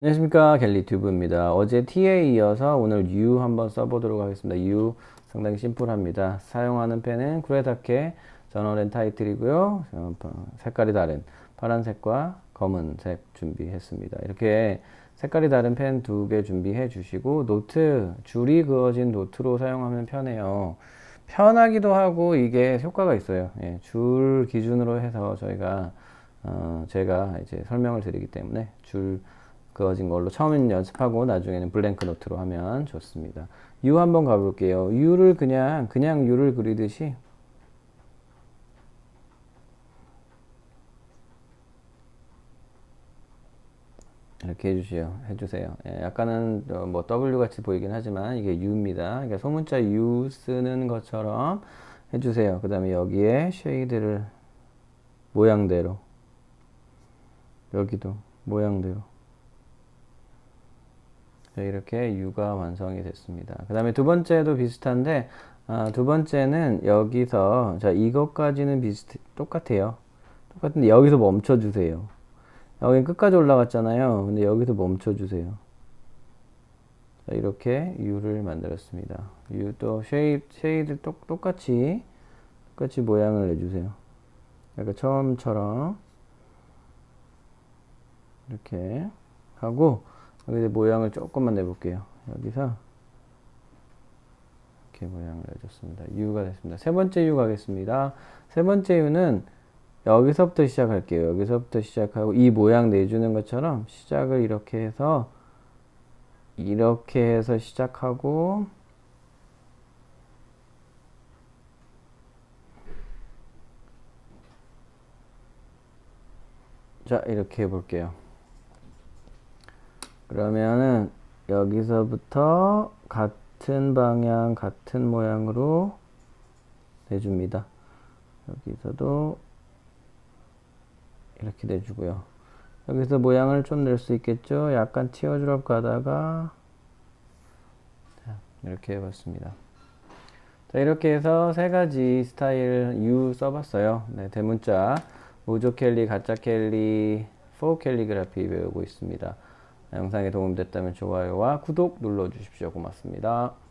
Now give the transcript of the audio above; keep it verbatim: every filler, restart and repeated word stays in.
안녕하십니까, 갤리튜브입니다. 어제 T에 이어서 오늘 U 한번 써보도록 하겠습니다. U 상당히 심플합니다. 사용하는 펜은 쿠레다케 저널 앤 타이틀이고요. 어, 색깔이 다른 파란색과 검은색 준비했습니다. 이렇게 색깔이 다른 펜 두 개 준비해 주시고, 노트, 줄이 그어진 노트로 사용하면 편해요. 편하기도 하고 이게 효과가 있어요. 예, 줄 기준으로 해서 저희가 어, 제가 이제 설명을 드리기 때문에 줄 그어진 걸로 처음엔 연습하고 나중에는 블랭크 노트로 하면 좋습니다. U 한번 가볼게요. U를 그냥 그냥 U를 그리듯이 이렇게 해주세요. 해주세요. 예, 약간은 어, 뭐 W 같이 보이긴 하지만 이게 U입니다. 그러니까 소문자 U 쓰는 것처럼 해주세요. 그 다음에 여기에 쉐이드를 모양대로, 여기도 모양대로. 이렇게 U가 완성이 됐습니다. 그 다음에 두 번째도 비슷한데, 아, 두 번째는 여기서, 자, 이것까지는 비슷, 똑같아요. 똑같은데 여기서 멈춰주세요. 여긴 끝까지 올라갔잖아요. 근데 여기서 멈춰주세요. 자, 이렇게 U를 만들었습니다. U도 쉐입, 쉐이드 똑, 똑같이, 똑같이 모양을 내주세요. 약간 처음처럼. 이렇게 하고, 여기서 모양을 조금만 내볼게요. 여기서 이렇게 모양을 내줬습니다. U가 됐습니다. 세 번째 U 가겠습니다. 세 번째 U는 여기서부터 시작할게요. 여기서부터 시작하고 이 모양 내주는 것처럼 시작을 이렇게 해서 이렇게 해서 시작하고 자, 이렇게 해볼게요. 그러면은 여기서부터 같은 방향 같은 모양으로 내줍니다. 여기서도 이렇게 내주고요. 여기서 모양을 좀 낼 수 있겠죠. 약간 티어드롭 가다가 자, 이렇게 해봤습니다. 자, 이렇게 해서 세 가지 스타일 U 써봤어요. 네, 대문자 우조 캘리, 가짜 캘리, 포 캘리그라피 배우고 있습니다. 영상에 도움됐다면 좋아요와 구독 눌러주십시오. 고맙습니다.